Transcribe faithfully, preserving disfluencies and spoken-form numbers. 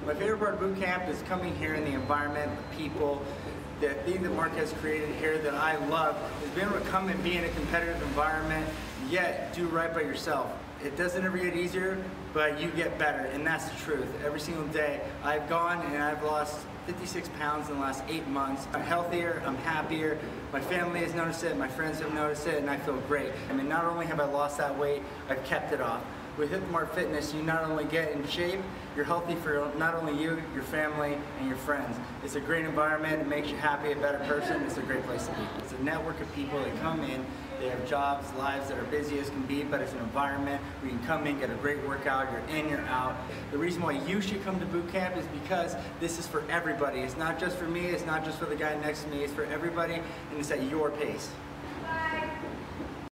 My favorite part of boot camp is coming here in the environment, the people. The thing that Mark has created here that I love is being able to come and be in a competitive environment, yet do right by yourself. It doesn't ever get easier, but you get better, and that's the truth. Every single day, I've gone and I've lost fifty-six pounds in the last eight months. I'm healthier, I'm happier, my family has noticed it, my friends have noticed it, and I feel great. I mean, not only have I lost that weight, I've kept it off. With HipSmart Fitness, you not only get in shape, you're healthy for not only you, your family, and your friends. It's a great environment, it makes you happy, a better person, it's a great place to be. It's a network of people that come in, they have jobs, lives that are busy as can be, but it's an environment where you can come in, get a great workout, you're in, you're out. The reason why you should come to boot camp is because this is for everybody. It's not just for me, it's not just for the guy next to me, it's for everybody, and it's at your pace.